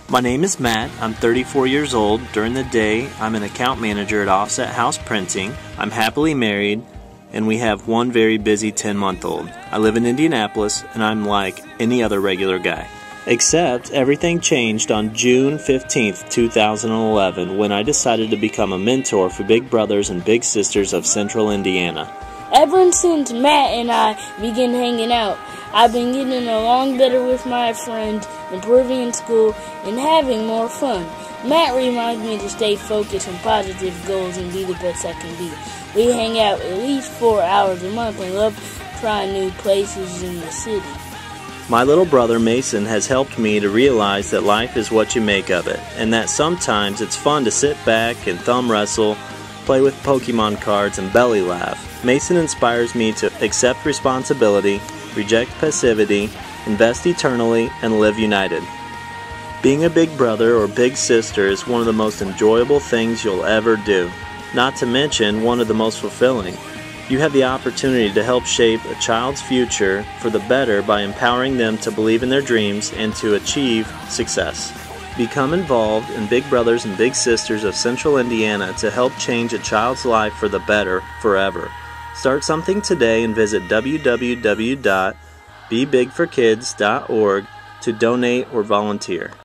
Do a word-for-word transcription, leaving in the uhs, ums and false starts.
My name is Matt. I'm thirty-four years old. During the day, I'm an account manager at Offset House Printing. I'm happily married, and we have one very busy ten-month-old. I live in Indianapolis, and I'm like any other regular guy. Except everything changed on June fifteenth, two thousand eleven, when I decided to become a mentor for big brothers and big sisters of Central Indiana. Ever since Matt and I began hanging out, I've been getting along better with my friends, improving in school, and having more fun. Matt reminds me to stay focused on positive goals and be the best I can be. We hang out at least four hours a month and love trying new places in the city. My little brother Mason has helped me to realize that life is what you make of it, and that sometimes it's fun to sit back and thumb wrestle, play with Pokemon cards, and belly laugh. Mason inspires me to accept responsibility, reject passivity, invest eternally, and live united. Being a big brother or big sister is one of the most enjoyable things you'll ever do, not to mention one of the most fulfilling. You have the opportunity to help shape a child's future for the better by empowering them to believe in their dreams and to achieve success. Become involved in Big Brothers and Big Sisters of Central Indiana to help change a child's life for the better forever. Start something today and visit w w w dot be big for kids dot org to donate or volunteer.